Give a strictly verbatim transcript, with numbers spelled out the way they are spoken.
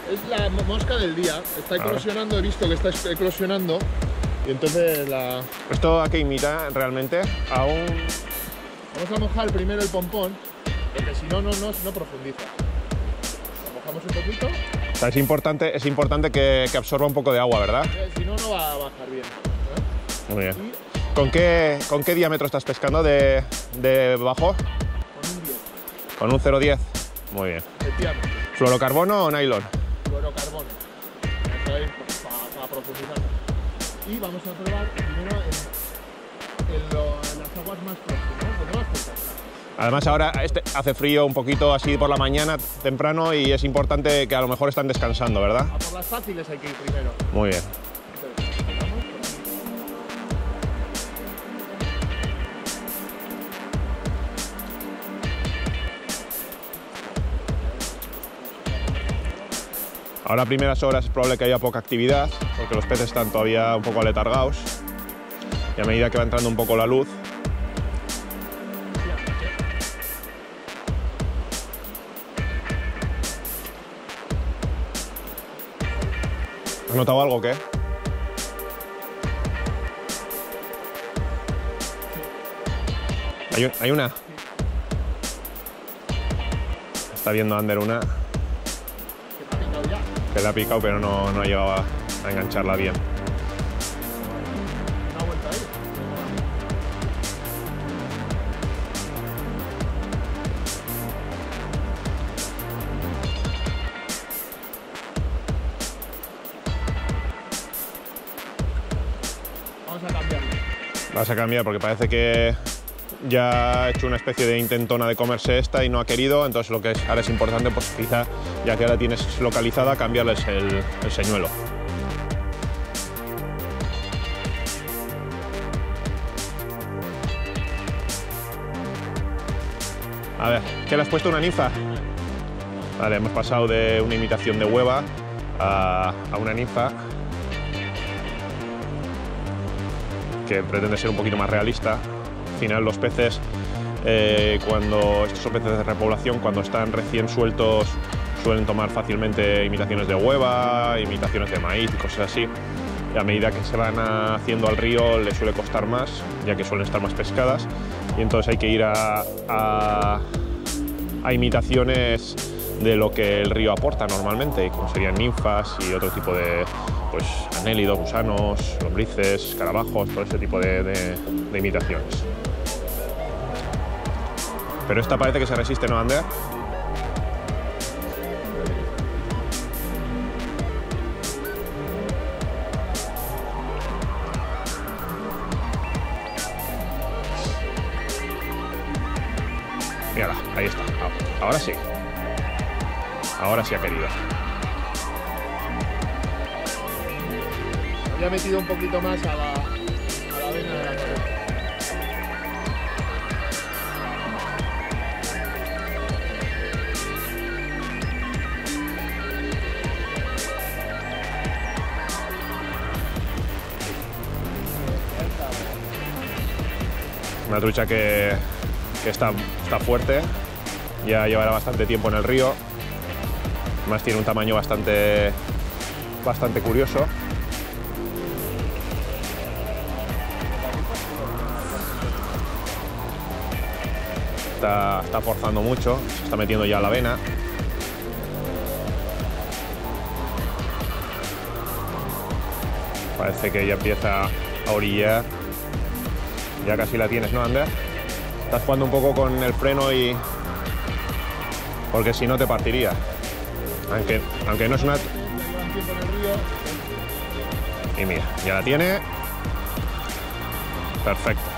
Es la mosca del día, está eclosionando, he visto que está eclosionando y entonces la... ¿Esto a qué imita realmente? A un... Vamos a mojar primero el pompón, porque si no, no, no, no profundiza. Lo mojamos un poquito. O sea, es importante, es importante que, que absorba un poco de agua, ¿verdad? Eh, si no, no va a bajar bien. ¿eh? Muy bien. Y ¿Con qué, ¿Con qué diámetro estás pescando de, de bajo? con un diez. Con un cero coma diez. Muy bien. Efectivamente. ¿Fluorocarbono o nylon? Fluorocarbono. Eso es para, para profundizar. Y vamos a probar primero en, en, lo, en las aguas más próximas, donde más cerca. Además ahora este hace frío un poquito así por la mañana temprano y es importante que a lo mejor están descansando, ¿verdad? A por las fáciles hay que ir primero. Muy bien. Entonces, empezamos por aquí. Ahora a primeras horas es probable que haya poca actividad porque los peces están todavía un poco aletargados y a medida que va entrando un poco la luz. ¿Has notado algo o qué? ¿Hay, un, ¿Hay una? Está viendo Ander una Que te ha picado ya. que le ha picado pero no, no ha llegado a, a engancharla bien. Una vuelta ahí. Vamos a cambiarlo. Vas a cambiar porque parece que ya ha hecho una especie de intentona de comerse esta y no ha querido, entonces lo que es, ahora es importante, pues quizá, ya que la tienes localizada, cambiarles el, el señuelo. A ver, ¿qué le has puesto? ¿Una ninfa? Vale, hemos pasado de una imitación de hueva a, a una ninfa que pretende ser un poquito más realista. Al final los peces, eh, cuando estos son peces de repoblación, cuando están recién sueltos suelen tomar fácilmente imitaciones de hueva, imitaciones de maíz y cosas así. Y a medida que se van haciendo al río les suele costar más, ya que suelen estar más pescadas. Y entonces hay que ir a, a, a imitaciones de lo que el río aporta normalmente, como serían ninfas y otro tipo de pues, anélidos, gusanos, lombrices, escarabajos, todo ese tipo de, de, de imitaciones. Pero esta parece que se resiste, ¿no, Ander? Mírala, ahí está. Ahora sí. Ahora sí ha querido. Había metido un poquito más a la, a la vena de la cabeza. Una trucha que, que está, está fuerte, ya llevará bastante tiempo en el río, además tiene un tamaño bastante, bastante curioso. Está, está forzando mucho, se está metiendo ya a la vena. Parece que ya empieza a orillar. Ya casi la tienes, ¿no, Ander? Estás jugando un poco con el freno y... porque si no te partiría. Aunque, aunque no es una... Y mira, ya la tiene. Perfecto.